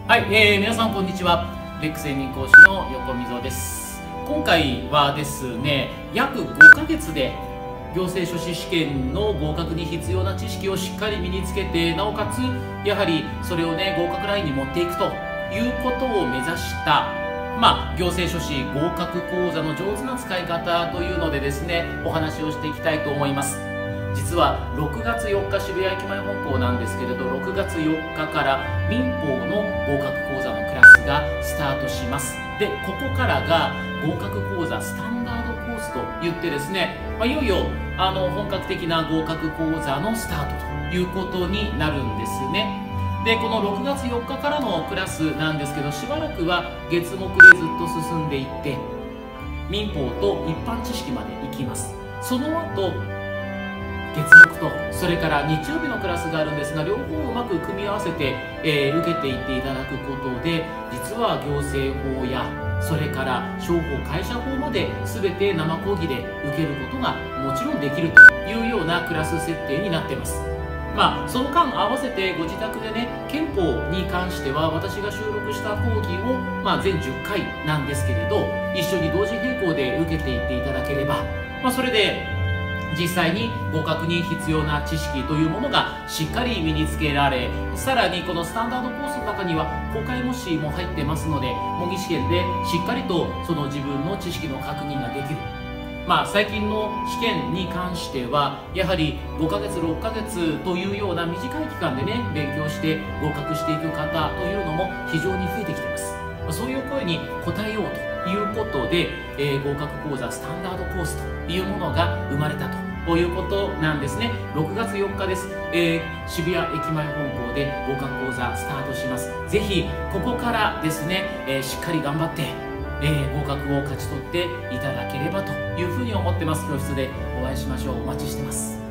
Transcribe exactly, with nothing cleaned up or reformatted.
はい、えー、皆さんこんにちは。レックス専任講師の横溝です。今回はですね、約ごかげつで行政書士試験の合格に必要な知識をしっかり身につけて、なおかつやはりそれをね合格ラインに持っていくということを目指したまあ行政書士合格講座の上手な使い方というのでですね、お話をしていきたいと思います。実はろくがつよっか渋谷駅前本校なんですけれど、ろくがつよっかから民法の合格講座のクラスがスタートします。でここからが合格講座スタンダードコースといってですね、まあ、いよいよあの本格的な合格講座のスタートということになるんですね。でこのろくがつよっかからのクラスなんですけど、しばらくは月木でずっと進んでいって民法と一般知識まで行きます。その後月木とそれから日曜日のクラスがあるんですが、両方をうまく組み合わせて、えー、受けていっていただくことで、実は行政法やそれから商法会社法まで全て生講義で受けることがもちろんできるというようなクラス設定になっています。まあその間合わせてご自宅でね、憲法に関しては私が収録した講義を、まあ、全じゅっかいなんですけれど、一緒に同時並行で受けていっていただければ、まあ、それで実際に合格に必要な知識というものがしっかり身につけられ、さらにこのスタンダードコースの中には公開模試も入ってますので、模擬試験でしっかりとその自分の知識の確認ができる。まあ最近の試験に関してはやはりごかげつろっかげつというような短い期間でね勉強して合格していく方というのも非常に増えてきています。そういう声に応えようということで、えー、合格講座スタンダードコースというものが生まれたということなんですね。ろくがつよっかです、えー、渋谷駅前本校で合格講座スタートします。ぜひここからですね、えー、しっかり頑張って、えー、合格を勝ち取っていただければというふうに思ってます。教室でお会いしましょう。お待ちしてます。